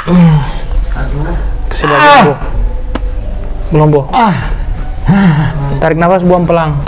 Kasih bagian, Bu. Belum, Bu. Tarik nafas, buang pelan.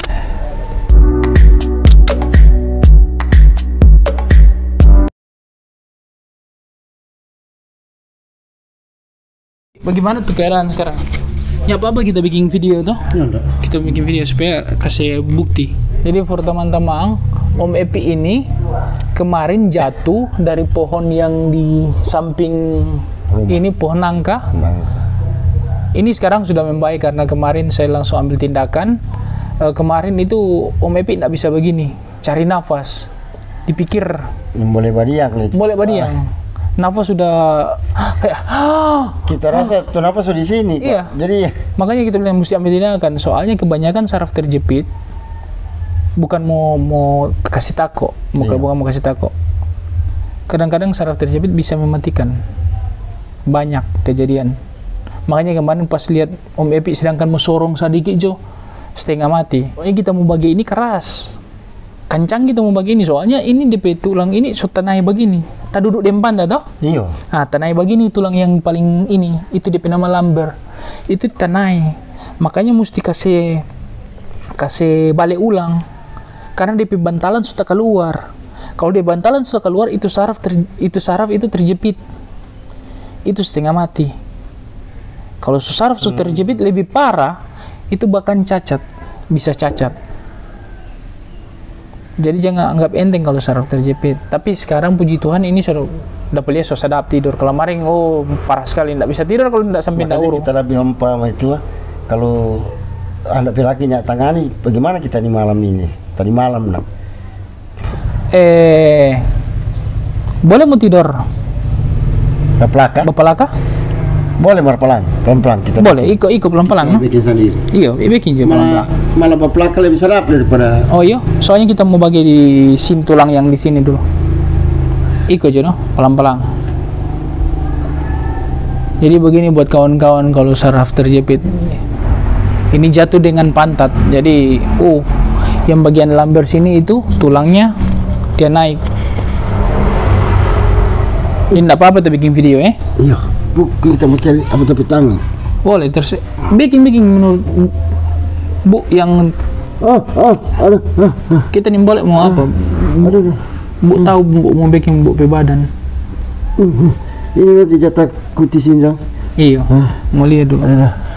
Bagaimana tuh keadaan sekarang? Ya apa-apa kita bikin video tuh. Kita bikin video supaya kasih bukti. Jadi for teman-teman, Om Epi ini kemarin jatuh dari pohon yang di samping ini, pohon nangka. Ini sekarang sudah membaik karena kemarin saya langsung ambil tindakan. Kemarin itu Om Epi tidak bisa begini, cari nafas. Dipikir boleh badiang. boleh badiang. Nafas sudah kayak kita rasa tuh nafas di sini. Iya. Jadi makanya kita bilang mesti ambil tindakan. Soalnya kebanyakan saraf terjepit. Bukan mau kasih tako, bukan mau kasih tako. Kadang-kadang saraf terjepit bisa mematikan. Banyak kejadian. Makanya kemarin pas lihat Om Epi sedangkan mau sorong sedikit Jo, setengah mati. Pokoknya kita mau bagi ini keras. Kencang kita mau bagi ini, soalnya ini DP tulang ini so tanai begini. Tak duduk dempan dah toh? iya. Nah, tanai begini tulang yang paling ini, itu DP nama lumbar. Itu tanai. Makanya mesti kasih balik ulang. Karena DP bantalan sudah keluar. Kalau di bantalan sudah keluar, itu saraf itu terjepit. Itu setengah mati. Kalau saraf sudah terjepit lebih parah, itu bahkan cacat, bisa cacat. Jadi jangan anggap enteng kalau saraf terjepit. Tapi sekarang puji Tuhan ini sudah dapat lihat sadap tidur. Kalau kemarin parah sekali, tidak bisa tidur kalau tidak sampai tidak urut. Kita bilang itu kalau anak laki nyak tangani, bagaimana kita di malam ini? Tadi malam nak. Boleh mau tidur? Bapelaka? Boleh pelan-pelan kita. Boleh, ikut pelan-pelan. Bikin sendiri. Iya, bikin juga pelan-pelan. Malah bapelaka lebih sedap daripada. Oh iya, soalnya kita mau bagi di sini tulang yang di sini dulu. Ikut aja no, pelan-pelan. Jadi begini buat kawan-kawan kalau saraf terjepit. Ini jatuh dengan pantat. Jadi, yang bagian lumbar sini itu tulangnya dia naik. Ini enggak apa-apa kita bikin video Iya, kita mau cari apa tapi tangan. Boleh bikin menurut Bu yang kita nih boleh mau apa? Bu tahu Bu mau bikin Bu pe badan. Ini nanti jatah kutis ini. Iya. Mau lihat dulu.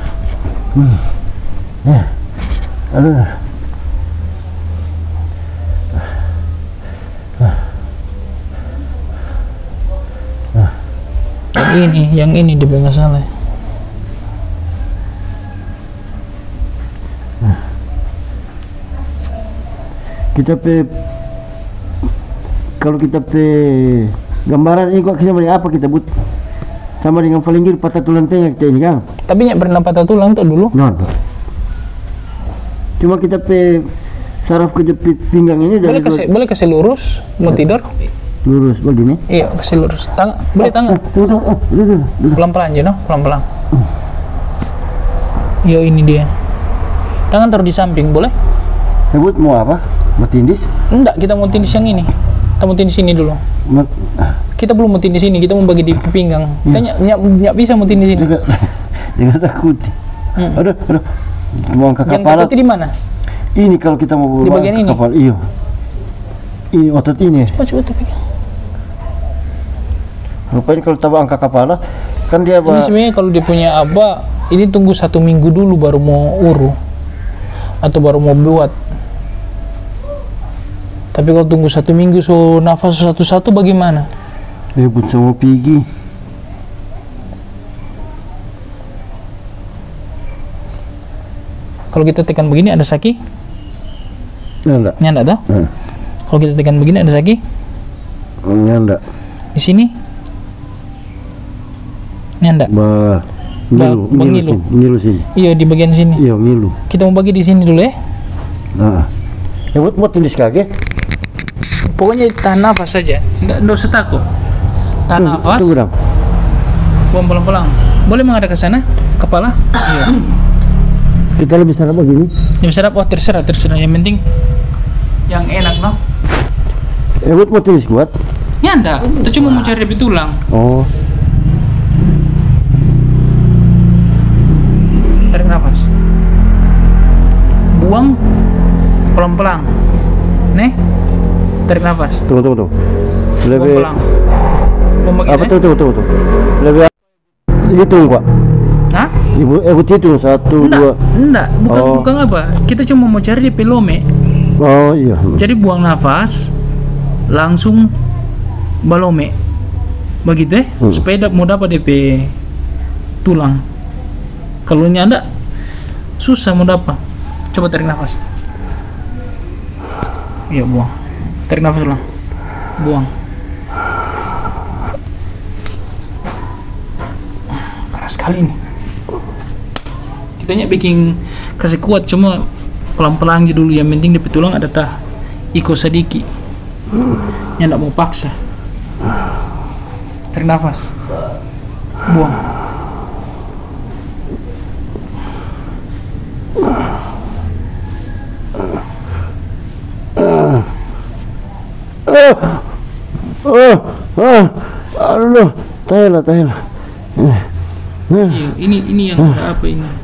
Yang ini dia masalah. Kalau kita gambaran ini kok kita apa kita buat sama dengan palinggir patah tulang tengah kita ini kan. Tapi nggak pernah patah tulang tuh dulu. Cuma kita saraf kejepit pinggang ini boleh kasih lurus mau tidur. Lurus begini. Iya, kasih lurus. Boleh tangan. Pelan-pelan aja, no? Pelan-pelan. Yo, ini dia. Tangan taruh di samping, boleh? Sebut mau apa? Mau tindis? Enggak, kita mau tindis yang ini. Kita mau tindis ini dulu. Kita belum mau tindis ini, kita mau bagi di pinggang. Kita nggak bisa mau tindis ini. Jangan takut. Aduh. Mau angkat kepala. Yang takut di mana? Ini kalau kita mau di bagian ini. Kepala, iya. Ini otot ini. Coba pegang. Rupanya kalau tahu angka kepala kan dia ini sebenarnya kalau dia punya ini tunggu 1 minggu dulu baru mau uru atau baru mau buat. Tapi kalau tunggu 1 minggu nafas satu-satu bagaimana? Ya pun sama pergi. Kalau kita tekan begini ada sakit? Enggak. Enggak toh? Kalau kita tekan begini ada sakit? Enggak. Di sini? Enggak. Ngilu sini. Iya, di bagian sini. Iya, ngilu. Kita mau bagi di sini dulu ya. Ya buat tulis kaki. Pokoknya tahan nafas saja. Enggak usah takut. Tahan nafas. Tunggu dong. Buang pelan-pelan. Boleh menghadap ke sana? Kepala? Iya. Kita lebih sadap begini. Lebih sadap, terserah. Yang penting yang enak, no? Buat tulis kuat. Ya enggak. Kita cuma mau cari lebih tulang. Oh. pelan-pelan. Nih, tarik nafas. Tunggu. Buang Lebih pelan. Buang begini. apa? Tunggu. Lebih hitung, Pak. Hah? Ibu hitung 1, 2. Enggak, Oh. bukan apa. Kita cuma mau cari DP lome. Oh iya. Jadi buang nafas, langsung balome. Begitu supaya mau dapat DP tulang. Kalau ini ada susah mau dapat. Coba tarik nafas. Iya, buang. Tarik nafas ulang. Buang. Keras sekali ini. Kitanya bikin kasih kuat, cuma pelan-pelan aja dulu. Yang penting DP tulang ada tah. Iko sedikit. Yang enggak mau paksa. Tarik nafas. Buang. Aduh, tahan. Iya, ini yang ada apa ini?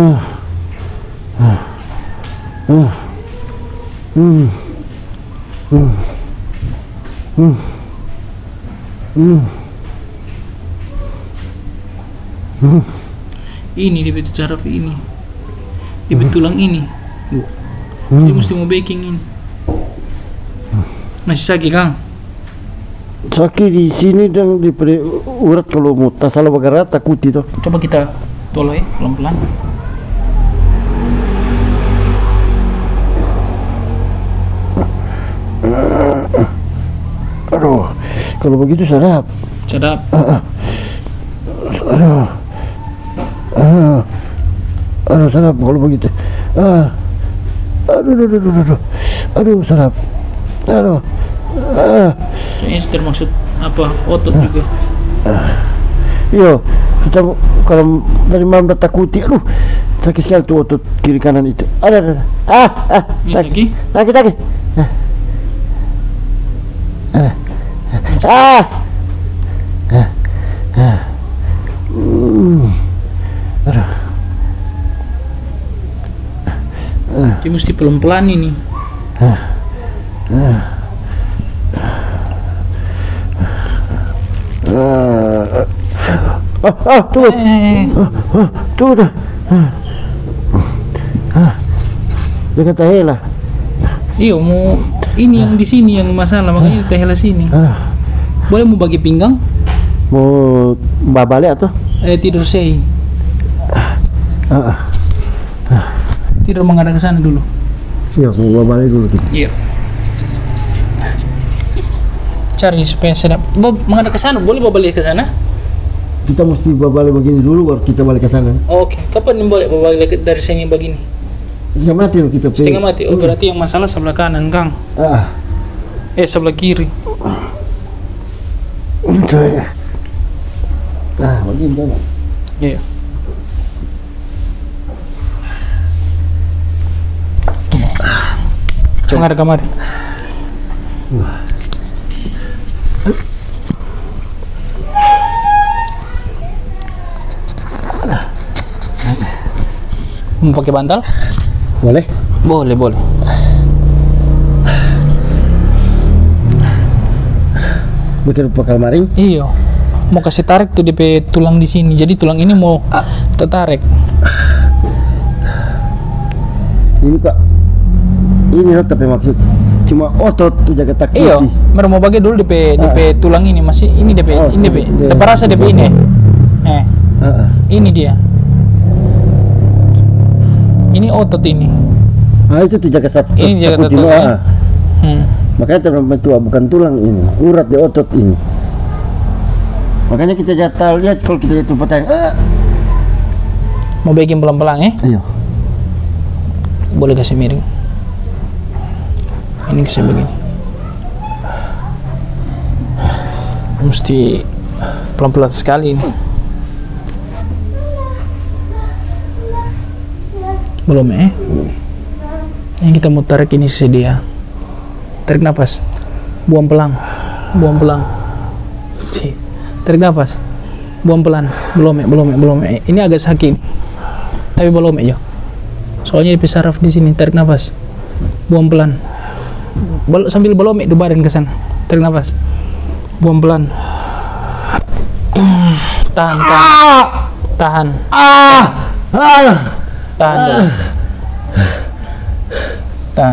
Ini di betul saraf ini, di tulang ini, bu. Jadi mesti mau baking ini. Masih sakit, Kang? Sakit di sini dan di urat kalau mau tak salah bagara takut itu. Coba kita tolong ya, pelan-pelan. Aduh, kalau begitu sadap. Cadap. Aduh, sadap kalau begitu. Aduh, sadap. Ini termaksud apa? Otot juga. Iya, kita kalau dari malam takuti, aduh, sakit sekali tuh otot kiri kanan itu. Ada. Ini sakit? Sakit. Dia mesti pelan-pelan ini. Tunggu dah. Dia kata hela. Iya, mau ini yang di sini yang masalah, makanya tehela sini. Boleh mau bagi pinggang? Mau balik atau? Tidur sei. Tidur menghadap ke sana dulu. Iya, mau balik dulu. Iya. Cari supaya sedap. Menghadap ke sana, boleh bawa balik ke sana? Kita mesti balik begini dulu baru kita balik ke sana. Oke. Kapan boleh bawa balik dari sini begini? Setengah mati loh kita. Setengah mati. Oh, berarti yang masalah sebelah kanan, Kang. Sebelah kiri. Itu ya. Begini kan. Iya. Coba ada kamar. Mau pakai bantal? Boleh? Boleh. Bikin pakai maring? Iya. Mau kasih tarik tuh DP tulang di sini. Jadi tulang ini mau tertarik. Ini kok. Ini tapi maksud cuma otot tuh jaga takut. Iya. Mau bagi dulu DP tulang ini masih ini DP ini DP. Dapat rasa DP ini. Ini dia. Ini otot ini. Itu tuh jaga satu. Ini jaga otot. Makanya terlalu tua bukan tulang ini, urat di otot ini. Makanya kita jatuh lihat kalau kita jatuh pertanyaan. Mau bikin pelan-pelan ya? Ayo. Boleh kasih miring. Ini kasih begini. Mesti pelan-pelan sekali ini. Belum Yang kita mau tarik ini sedia. Tarik nafas. Buang pelan. Tarik nafas. Buang pelan. Belum. Ini agak sakit. Tapi belum ya. Soalnya di saraf di sini. Tarik nafas. Buang pelan. Sambil belomik tuh badan ke sana. Tarik nafas. Buang pelan. Tahan, tahan. Tahan. Tahan dulu. Tahan.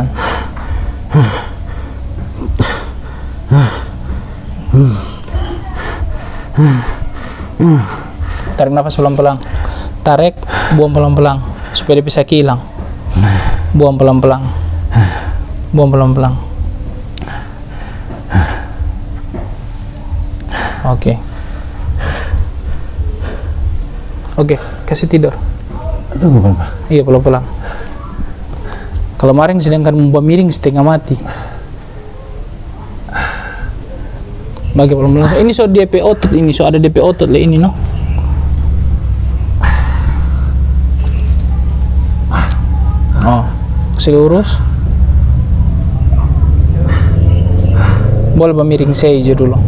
Tarik nafas pelan-pelan. Tarik, buang pelan-pelan supaya dia bisa hilang. Buang pelan-pelan. Buang pelan-pelan. Oke. Oke, kasih tidur. Tunggu, Pak. Iya, pelan-pelan. Kalau kemarin sedangkan membuat miring setengah mati. Bagi pelan-pelan. Ini so DP otot ini, so ada DP otot le ini no. Oh, kasih lurus. Boleh miring saja dulu.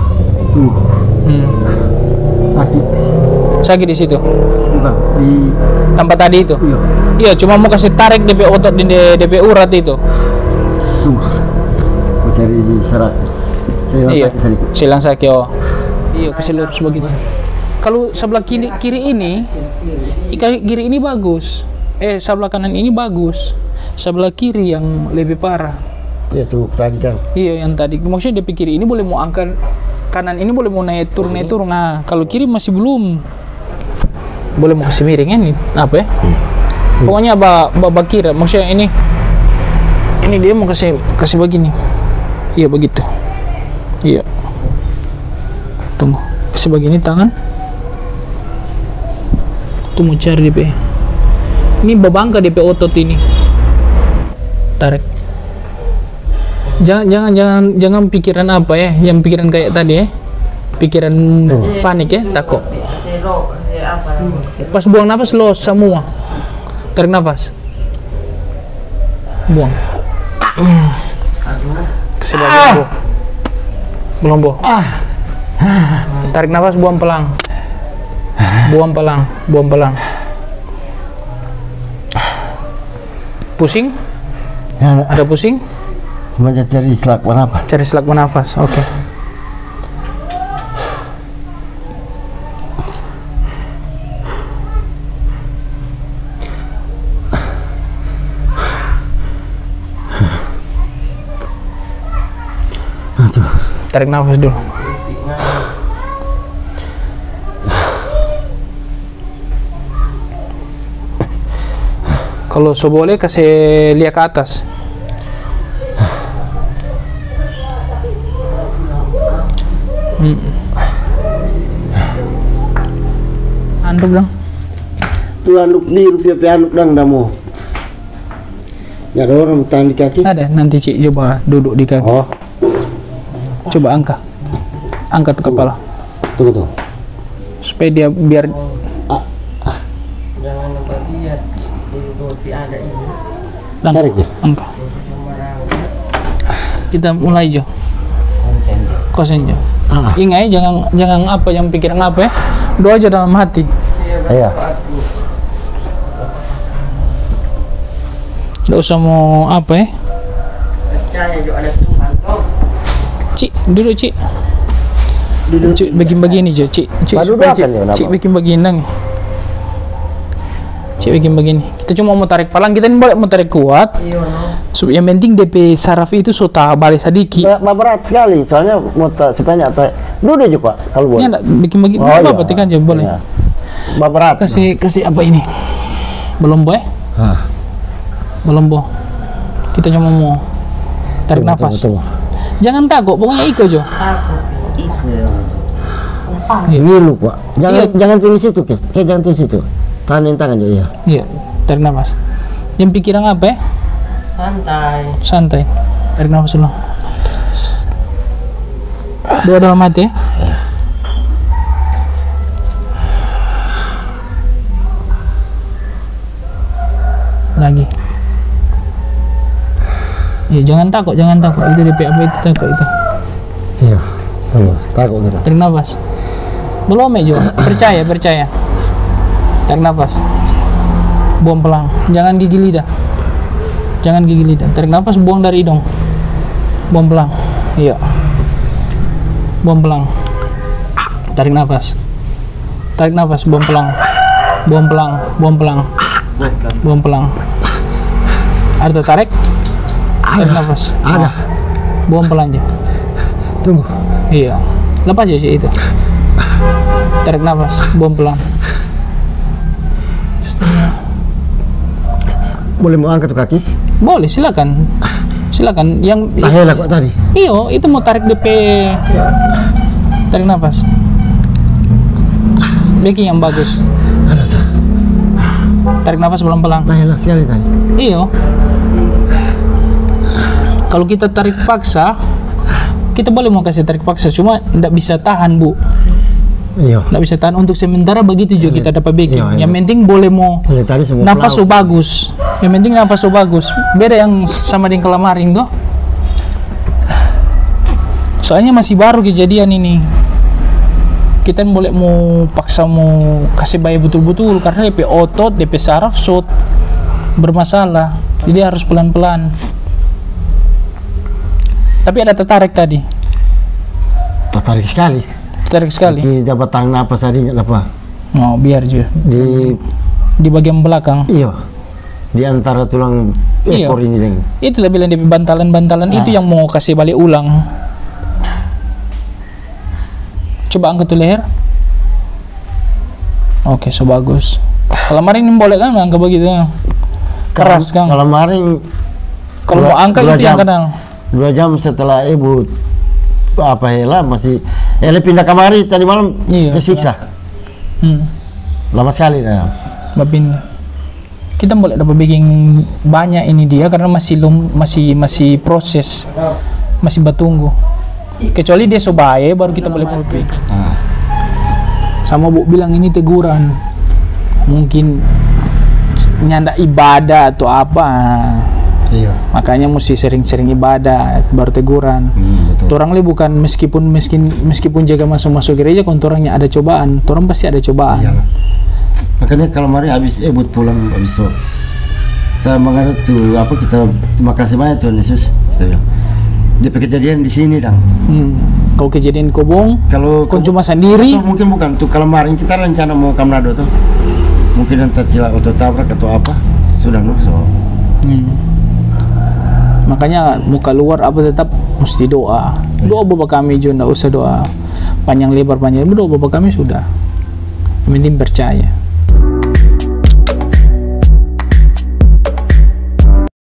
Sakit. Sakit di situ. Bukan di Tempat tadi itu. iya. Iya, cuma mau kasih tarik DP otot di DP urat itu. Tunggu. Mau cari serat. Saya Iya, sakit sedikit. silang sakit. Oh. Iya, kasih lurus begitu. Kalau sebelah kiri ini, kiri ini bagus. Sebelah kanan ini bagus. Sebelah kiri yang lebih parah. Iya tuh tadi kan. Iya, yang tadi. Maksudnya DP kiri ini boleh mau angkat, kanan ini boleh mau naik turun. Nah, kalau kiri masih belum. Boleh mau kasih miring ini apa ya? Pokoknya babak kiri. Maksudnya ini dia mau kasih begini. Iya begitu. Iya. Tunggu. Kasih begini tangan. Tuh mau cari DP. Ini babangka DP otot ini. Tarik. Jangan pikiran apa ya, yang pikiran kayak tadi ya. Pikiran panik ya, takut. Pas buang nafas los semua. Tarik nafas. Buang. Kasih belum Melombo. Tarik nafas, buang pelan. Buang pelan, buang pelan. Pusing? Ya, Ada pusing? mau cari selak apa? Cari selak bernafas. Oke. Tarik nafas dulu. Kalau so boleh kasih lihat ke atas. Anduk dong. Tuh anduk di rupiah anduk dang damu. Ya ada orang tahan di kaki. Ada, nanti Cik coba duduk di kaki. Oh, Coba angkat. Angkat kepala. tunggu. Supaya dia biar Jangan nampak dia di roti ada ini. Tarik ya. angkat. Kita mulai Jo. Kosen Jo. Ingat ya, jangan apa yang pikiran apa ya. Doa aja dalam hati. Iya. Nggak usah mau apa ya. Percaya juga ada Tuhan kok. Cik, duduk Cik. Cik begini Jo, Cik. Cik Baru supaya doakan ya, kenapa? Cik bikin begini nang. Cik bikin begini. Kita cuma mau tarik palang, kita ini boleh mau tarik kuat. Iya, no. Yang penting DP saraf itu sudah balik sedikit. Berat sekali, soalnya mau supaya nyata. Duduk juga Pak, kalau boleh. Ya enggak bikin begini. Oh, Apa iya. tekan aja boleh. Iya. Berat. Kasih apa ini? Belum boy? Hah. Belum boh. Kita cuma mau tarik Tunggu, nafas. tunggu. Jangan takut, pokoknya ikut Jo. Aku itu. Ngilu Pak. Jangan Iya. jangan tinggi situ, Kes. Jangan tinggi situ. Tahanin tangan Jo ya. Iya, tarik nafas. Yang pikiran apa ya? Santai. Santai. Tarik nafas dulu. Doa dalam hati ya. Lagi. Ya, jangan takut. Itu DP apa itu takut itu. Iya. Takut kita. Tarik nafas. Belum Jo. Percaya. Tarik nafas. Buang pelan. Jangan gigi lidah. Jangan gigi lidah. Tarik nafas, buang dari hidung. Buang pelan. Iya. Buang pelan. Tarik nafas. Tarik nafas, buang pelan. Buang pelan, buang pelan. Buang pelan. Ada tarik? Tarik nafas. Ada. Buang pelan aja. Tunggu. Iya. Lepas aja sih itu. Tarik nafas, buang pelan. Boleh mau angkat kaki? Boleh, silakan. Silakan. Yang Tahela kok tadi. iyo, itu mau tarik DP. Tarik nafas. Backing yang bagus. Ada tuh. Tarik nafas pelan-pelan. Tahela sekali tadi. Iyo. Kalau kita tarik paksa, kita boleh mau kasih tarik paksa, cuma tidak bisa tahan, Bu. Iya. Tidak bisa tahan untuk sementara, begitu juga kita dapat backing. Iya, iya. Yang penting boleh mau Tadi semua nafas so pelaut. bagus. Yang penting nafas so bagus. Beda yang sama dengan kelamaring tuh. Soalnya masih baru kejadian ini. Kita boleh mau paksa mau kasih bayi betul-betul karena DP otot, DP saraf shot bermasalah. Jadi harus pelan-pelan. Tapi ada tertarik tadi. Tertarik sekali. Tertarik sekali. Di dapat tangan apa tadi apa? Oh, biar juga. Di bagian belakang. iya. Di antara tulang Iya. ekor ini deng. Itu lah bilang DP bantalan-bantalan itu yang mau kasih balik ulang. Coba angkat tuh leher. Oke, so bagus. Kalau kemarin ini boleh kan angkat begitu. Keras kan. Kalau maring Kalau mau angkat dua itu yang jam. kenal. 2 jam setelah ibu apa hela masih Ele pindah kamari tadi malam Iya. kesiksa. Lama sekali dah. Babin. Kita boleh dapat baking banyak ini dia karena masih proses. Masih bertunggu. Kecuali dia sobaye baru kita boleh mulai baking. Sama Bu bilang ini teguran. Mungkin nyanda ibadah atau apa. Iya. Makanya mesti sering-sering ibadah baru teguran. Betul. Orang bukan meskipun jaga masuk gereja, kalau orangnya ada cobaan, orang pasti ada cobaan. Iya. Makanya kalau mari habis buat pulang habis so. Kita mengarut tuh apa kita terima kasih banyak Tuhan Yesus kita bilang. Dia kejadian di sini dong. Kalau kejadian kobong, Kalau kau cuma sendiri, atau mungkin bukan tuh kalau kemarin kita rencana mau ke Manado tuh. Mungkin entah cila atau tabrak atau apa sudah no so. makanya muka luar apa tetap mesti doa. Doa Bapak kami juga, tidak usah doa panjang lebar, doa Bapak kami sudah. Yang penting percaya.